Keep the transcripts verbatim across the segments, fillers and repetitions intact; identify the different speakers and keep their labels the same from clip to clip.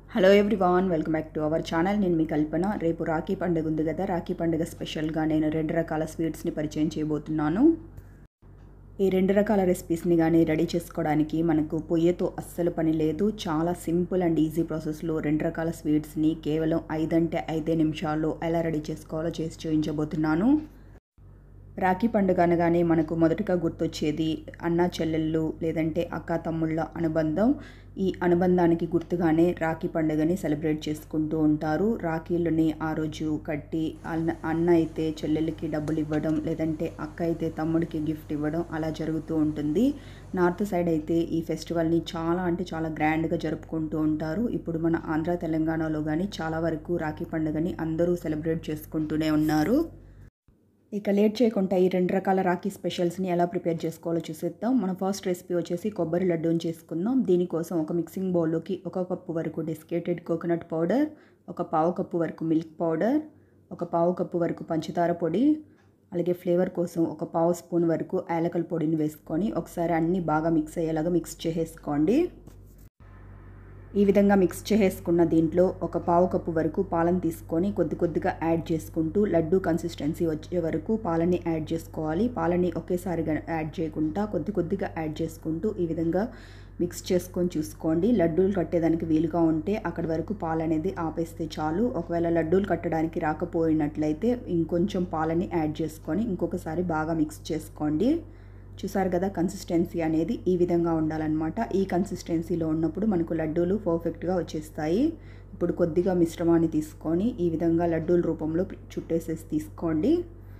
Speaker 1: Hello everyone, welcome back to our channel. నేను మీ కల్పన. రేపు రాఖీ పండుగ ఉంది కదా, రాఖీ పండుగ స్పెషల్గా నేను రెండు రకాల స్వీట్స్ని పరిచయం చేయబోతున్నాను. ఈ రెండు రకాల రెసిపీస్ని కానీ రెడీ చేసుకోవడానికి మనకు పొయ్యితో అస్సలు పని లేదు. చాలా సింపుల్ అండ్ ఈజీ ప్రాసెస్లో రెండు రకాల స్వీట్స్ని కేవలం ఐదంటే ఐదే నిమిషాల్లో ఎలా రెడీ చేసుకోవాలో చేసి చూపించబోతున్నాను. రాఖీ పండుగ అనగానే మనకు మొదటగా గుర్తొచ్చేది అన్నా చెల్లెళ్ళు లేదంటే అక్క తమ్ముళ్ళ అనుబంధం. ఈ అనుబంధానికి గుర్తుగానే రాఖీ పండుగని సెలబ్రేట్ చేసుకుంటూ ఉంటారు. రాఖీలని ఆ రోజు కట్టి అన్న అన్న అయితే చెల్లెళ్ళకి డబ్బులు ఇవ్వడం, లేదంటే అక్క అయితే తమ్ముడికి గిఫ్ట్ ఇవ్వడం అలా జరుగుతూ ఉంటుంది. నార్త్ సైడ్ అయితే ఈ ఫెస్టివల్ని చాలా అంటే చాలా గ్రాండ్గా జరుపుకుంటూ ఉంటారు. ఇప్పుడు మన ఆంధ్ర తెలంగాణలో కానీ చాలా వరకు రాఖీ పండుగని అందరూ సెలబ్రేట్ చేసుకుంటూనే ఉన్నారు. ఇక లేట్ చేయకుండా ఈ రెండు రకాల రాఖీ స్పెషల్స్ని ఎలా ప్రిపేర్ చేసుకోవాలో చూసేద్దాం. మన ఫస్ట్ రెసిపీ వచ్చేసి కొబ్బరి లడ్డూని చేసుకుందాం. దీనికోసం ఒక మిక్సింగ్ బౌల్లోకి ఒక కప్పు వరకు డెసికేటెడ్ కోకోనట్ పౌడర్, ఒక పావు కప్పు వరకు మిల్క్ పౌడర్, ఒక పావు కప్పు వరకు పంచదార పొడి, అలాగే ఫ్లేవర్ కోసం ఒక పావు స్పూన్ వరకు యాలకల పొడిని వేసుకొని ఒకసారి అన్నీ బాగా మిక్స్ అయ్యేలాగా మిక్స్ చేసేసుకోండి. ఈ విధంగా మిక్స్ చేసుకున్న దీంట్లో ఒక పావు కప్పు వరకు పాలను తీసుకొని కొద్ది కొద్దిగా యాడ్ చేసుకుంటూ లడ్డు కన్సిస్టెన్సీ వచ్చే వరకు పాలని యాడ్ చేసుకోవాలి. పాలని ఒకేసారిగా యాడ్ చేయకుండా కొద్ది కొద్దిగా యాడ్ చేసుకుంటూ ఈ విధంగా మిక్స్ చేసుకొని చూసుకోండి. లడ్డూలు కట్టేదానికి వీలుగా ఉంటే అక్కడి వరకు పాలు అనేది ఆపేస్తే చాలు. ఒకవేళ లడ్డూలు కట్టడానికి రాకపోయినట్లయితే ఇంకొంచెం పాలని యాడ్ చేసుకొని ఇంకొకసారి బాగా మిక్స్ చేసుకోండి. చూసారు కదా, కన్సిస్టెన్సీ అనేది ఈ విధంగా ఉండాలన్నమాట. ఈ కన్సిస్టెన్సీలో ఉన్నప్పుడు మనకు లడ్డూలు పర్ఫెక్ట్గా వచ్చేస్తాయి. ఇప్పుడు కొద్దిగా మిశ్రమాన్ని తీసుకొని ఈ విధంగా లడ్డూల రూపంలో చుట్టేసేసి తీసుకోండి.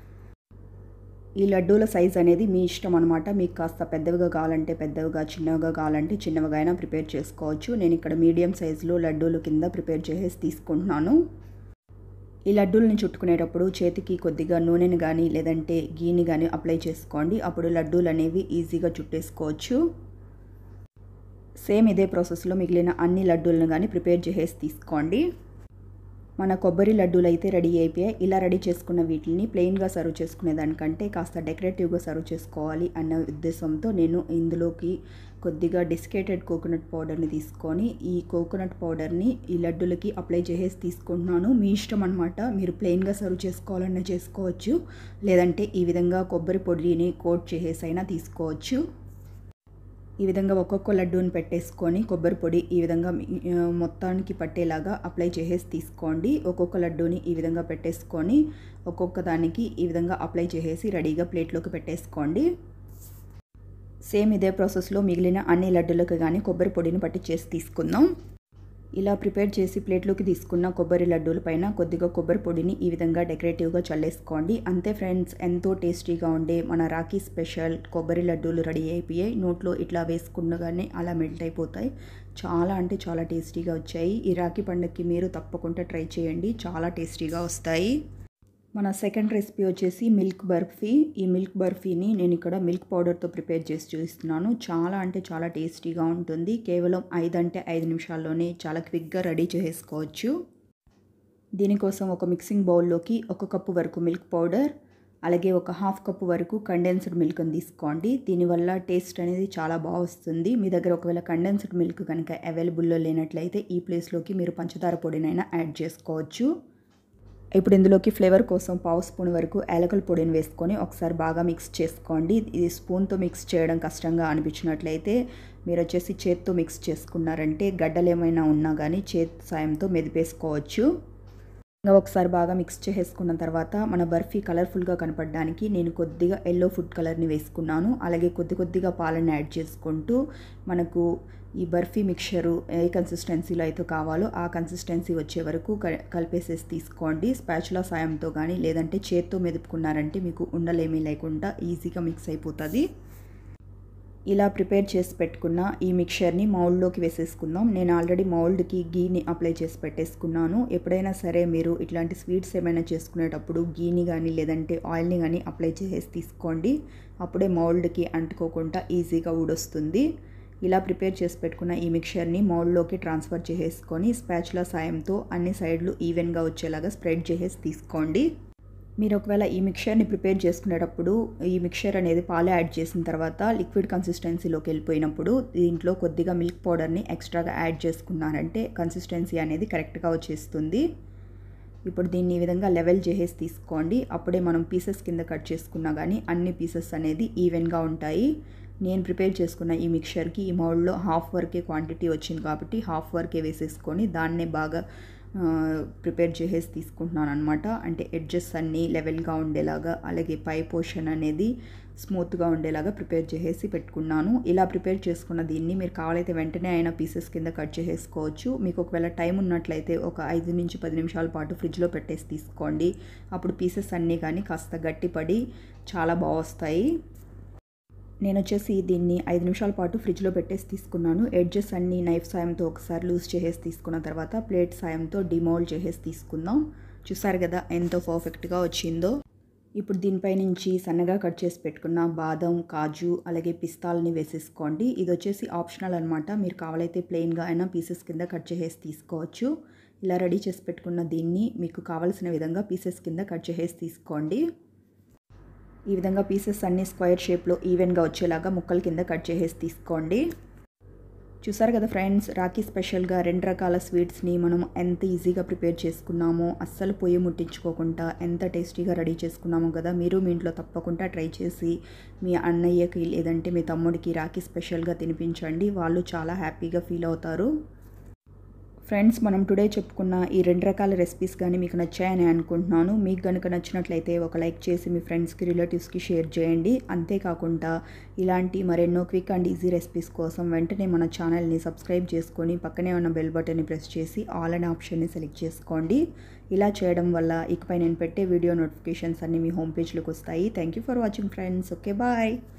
Speaker 1: ఈ లడ్డూల సైజ్ అనేది మీ ఇష్టం అనమాట. మీకు కాస్త పెద్దవిగా కావాలంటే పెద్దవిగా, చిన్నవిగా కావాలంటే చిన్నవిగా అయినా ప్రిపేర్ చేసుకోవచ్చు. నేను ఇక్కడ మీడియం సైజులో లడ్డూలు కింద ప్రిపేర్ చేసేసి తీసుకుంటున్నాను. ఈ లడ్డూలని చుట్టుకునేటప్పుడు చేతికి కొద్దిగా నూనెని కానీ లేదంటే గీని కానీ అప్లై చేసుకోండి. అప్పుడు లడ్డూలు అనేవి ఈజీగా చుట్టేసుకోవచ్చు. సేమ్ ఇదే ప్రాసెస్లో మిగిలిన అన్ని లడ్డూలను కానీ ప్రిపేర్ చేసేసి తీసుకోండి. మన కొబ్బరి లడ్డూలు అయితే రెడీ అయిపోయాయి. ఇలా రెడీ చేసుకున్న వీటిని ప్లెయిన్గా సర్వ్ చేసుకునే దానికంటే కాస్త డెకరేటివ్గా సర్వ్ చేసుకోవాలి అన్న ఉద్దేశంతో నేను ఇందులోకి కొద్దిగా డెసికేటెడ్ కోకోనట్ పౌడర్ని తీసుకొని ఈ కోకోనట్ పౌడర్ని ఈ లడ్డూలకి అప్లై చేసేసి తీసుకుంటున్నాను. మీ ఇష్టం అనమాట. మీరు ప్లెయిన్గా సర్వ్ చేసుకోవాలన్నా చేసుకోవచ్చు, లేదంటే ఈ విధంగా కొబ్బరి పొడిని కోట్ చేసేసి అయినా తీసుకోవచ్చు. ఈ విధంగా ఒక్కొక్క లడ్డూని పెట్టేసుకొని కొబ్బరి పొడి ఈ విధంగా మొత్తానికి పట్టేలాగా అప్లై చేసేసి తీసుకోండి. ఒక్కొక్క లడ్డూని ఈ విధంగా పెట్టేసుకొని ఒక్కొక్క దానికి ఈ విధంగా అప్లై చేసేసి రెడీగా ప్లేట్లోకి పెట్టేసుకోండి. సేమ్ ఇదే ప్రాసెస్లో మిగిలిన అన్ని లడ్డూలకు కానీ కొబ్బరి పొడిని పట్టి చేసి తీసుకుందాం. ఇలా ప్రిపేర్ చేసి ప్లేట్లోకి తీసుకున్న కొబ్బరి లడ్డూల పైన కొద్దిగా కొబ్బరి పొడిని ఈ విధంగా డెకరేటివ్గా చల్లేసుకోండి. అంతే ఫ్రెండ్స్, ఎంతో టేస్టీగా ఉండే మన రాఖీ స్పెషల్ కొబ్బరి లడ్డూలు రెడీ అయిపోయాయి. నోట్లో ఇట్లా వేసుకున్నగానే అలా మెల్ట్ అయిపోతాయి. చాలా అంటే చాలా టేస్టీగా వచ్చాయి. ఈ రాఖీ పండుగకి మీరు తప్పకుండా ట్రై చేయండి, చాలా టేస్టీగా వస్తాయి. మన సెకండ్ రెసిపీ వచ్చేసి మిల్క్ బర్ఫీ. ఈ మిల్క్ బర్ఫీని నేను ఇక్కడ మిల్క్ పౌడర్తో ప్రిపేర్ చేసి చూపిస్తున్నాను. చాలా అంటే చాలా టేస్టీగా ఉంటుంది. కేవలం ఐదు అంటే ఐదు నిమిషాల్లోనే చాలా క్విక్గా రెడీ చేసుకోవచ్చు. దీనికోసం ఒక మిక్సింగ్ బౌల్లోకి ఒక కప్పు వరకు మిల్క్ పౌడర్, అలాగే ఒక హాఫ్ కప్పు వరకు కండెన్స్డ్ మిల్క్ని తీసుకోండి. దీనివల్ల టేస్ట్ అనేది చాలా బాగా వస్తుంది. మీ దగ్గర ఒకవేళ కండెన్స్డ్ మిల్క్ కనుక అవైలబుల్లో లేనట్లయితే ఈ ప్లేస్లోకి మీరు పంచదార పొడినైనా యాడ్ చేసుకోవచ్చు. ఇప్పుడు ఇందులోకి ఫ్లేవర్ కోసం పావు స్పూన్ వరకు యాలకల పొడిని వేసుకొని ఒకసారి బాగా మిక్స్ చేసుకోండి. ఇది స్పూన్తో మిక్స్ చేయడం కష్టంగా అనిపించినట్లయితే మీరు వచ్చేసి చేత్తో మిక్స్ చేసుకున్నారంటే గడ్డలు ఏమైనా ఉన్నా కానీ చేతి సాయంతో మెదిపేసుకోవచ్చు. ఇంకా ఒకసారి బాగా మిక్స్ చేసుకున్న తర్వాత మన బర్ఫీ కలర్ఫుల్గా కనపడడానికి నేను కొద్దిగా ఎల్లో ఫుడ్ కలర్ని వేసుకున్నాను. అలాగే కొద్ది కొద్దిగా పాలను యాడ్ చేసుకుంటూ మనకు ఈ బర్ఫీ మిక్చరు ఏ కన్సిస్టెన్సీలో అయితే కావాలో ఆ కన్సిస్టెన్సీ వచ్చే వరకు కలిపేసేసి తీసుకోండి. స్పాచులా సాయంతో కానీ లేదంటే చేత్తో మెదుపుకున్నారంటే మీకు ఉండలేమీ లేకుండా ఈజీగా మిక్స్ అయిపోతుంది. ఇలా ప్రిపేర్ చేసి పెట్టుకున్న ఈ మిక్చర్ని మౌల్డ్లోకి వేసేసుకుందాం. నేను ఆల్రెడీ మౌల్డ్కి గీని అప్లై చేసి పెట్టేసుకున్నాను. ఎప్పుడైనా సరే మీరు ఇట్లాంటి స్వీట్స్ ఏమైనా చేసుకునేటప్పుడు గీని కానీ లేదంటే ఆయిల్ని కానీ అప్లై చేసేసి తీసుకోండి. అప్పుడే మౌల్డ్కి అంటుకోకుండా ఈజీగా ఊడొస్తుంది. ఇలా ప్రిపేర్ చేసి పెట్టుకున్న ఈ మిక్చర్ని మౌల్డ్లోకి ట్రాన్స్ఫర్ చేసేసుకొని స్పాచులా సాయంతో అన్ని సైడ్లు ఈవెన్గా వచ్చేలాగా స్ప్రెడ్ చేసేసి తీసుకోండి. మీరు ఒకవేళ ఈ మిక్చర్ని ప్రిపేర్ చేసుకునేటప్పుడు ఈ మిక్చర్ అనేది పాలు యాడ్ చేసిన తర్వాత లిక్విడ్ కన్సిస్టెన్సీలోకి వెళ్ళిపోయినప్పుడు దీంట్లో కొద్దిగా మిల్క్ పౌడర్ని ఎక్స్ట్రాగా యాడ్ చేసుకున్నారంటే కన్సిస్టెన్సీ అనేది కరెక్ట్గా వచ్చేస్తుంది. ఇప్పుడు దీన్ని ఈ విధంగా లెవెల్ చేసేసి తీసుకోండి. అప్పుడే మనం పీసెస్ కింద కట్ చేసుకున్నా కానీ అన్ని పీసెస్ అనేది ఈవెన్గా ఉంటాయి. నేను ప్రిపేర్ చేసుకున్న ఈ మిక్చర్కి ఈ మౌల్డ్లో హాఫ్ వరకే క్వాంటిటీ వచ్చింది కాబట్టి హాఫ్ వరకే వేసేసుకొని దాన్నే బాగా ప్రిపేర్ చేసేసి తీసుకుంటున్నాను అనమాట. అంటే ఎడ్జెస్ అన్నీ లెవెల్గా ఉండేలాగా అలాగే పై పోర్షన్ అనేది స్మూత్గా ఉండేలాగా ప్రిపేర్ చేసేసి పెట్టుకున్నాను. ఇలా ప్రిపేర్ చేసుకున్న దీన్ని మీరు కావాలైతే వెంటనే అయినా పీసెస్ కింద కట్ చేసేసుకోవచ్చు. మీకు ఒకవేళ టైం ఉన్నట్లయితే ఒక ఐదు నుంచి పది నిమిషాల పాటు ఫ్రిడ్జ్లో పెట్టేసి తీసుకోండి. అప్పుడు పీసెస్ అన్నీ కానీ కాస్త గట్టిపడి చాలా బాగా వస్తాయి. నేను వచ్చేసి దీన్ని ఐదు నిమిషాల పాటు ఫ్రిడ్జ్లో పెట్టేసి తీసుకున్నాను. ఎడ్జెస్ అన్నీ నైఫ్ సాయంతో ఒకసారి లూజ్ చేసేసి తీసుకున్న తర్వాత ప్లేట్ సాయంతో డిమోల్డ్ చేసేసి తీసుకుందాం. చూసారు కదా ఎంత పర్ఫెక్ట్గా వచ్చిందో. ఇప్పుడు దీనిపై నుంచి సన్నగా కట్ చేసి పెట్టుకున్న బాదం, కాజు అలాగే పిస్తాల్ని వేసేసుకోండి. ఇది వచ్చేసి ఆప్షనల్ అనమాట. మీరు కావాలైతే ప్లెయిన్గా అయినా పీసెస్ కింద కట్ చేసేసి తీసుకోవచ్చు. ఇలా రెడీ చేసి పెట్టుకున్న దీన్ని మీకు కావాల్సిన విధంగా పీసెస్ కింద కట్ చేసేసి తీసుకోండి. ఈ విధంగా పీసెస్ అన్ని స్క్వేర్ షేప్లో ఈవెన్గా వచ్చేలాగా ముక్కల కింద కట్ చేసేసి తీసుకోండి. చూసారు కదా ఫ్రెండ్స్, రాఖీ స్పెషల్గా రెండు రకాల స్వీట్స్ని మనం ఎంత ఈజీగా ప్రిపేర్ చేసుకున్నామో, అస్సలు పొయ్యి ముట్టించుకోకుండా ఎంత టేస్టీగా రెడీ చేసుకున్నామో కదా. మీరు మీ ఇంట్లో తప్పకుండా ట్రై చేసి మీ అన్నయ్యకి లేదంటే మీ తమ్ముడికి రాఖీ స్పెషల్గా తినిపించండి. వాళ్ళు చాలా హ్యాపీగా ఫీల్ అవుతారు. ఫ్రెండ్స్, మనం టుడే చెప్పుకున్న ఈ రెండు రకాల రెసిపీస్ కానీ మీకు నచ్చాయని అనుకుంటున్నాను. మీకు కనుక నచ్చినట్లయితే ఒక లైక్ చేసి మీ ఫ్రెండ్స్కి, రిలేటివ్స్కి షేర్ చేయండి. అంతేకాకుండా ఇలాంటి మరెన్నో క్విక్ అండ్ ఈజీ రెసిపీస్ కోసం వెంటనే మన ఛానల్ని సబ్స్క్రైబ్ చేసుకొని పక్కనే ఉన్న బెల్ బటన్ని ప్రెస్ చేసి ఆల్ అనే ఆప్షన్ని సెలెక్ట్ చేసుకోండి. ఇలా చేయడం వల్ల ఇకపై నేను పెట్టే వీడియో నోటిఫికేషన్స్ అన్నీ మీ హోమ్ పేజ్లోకి వస్తాయి. Thank you for watching friends. Okay, bye.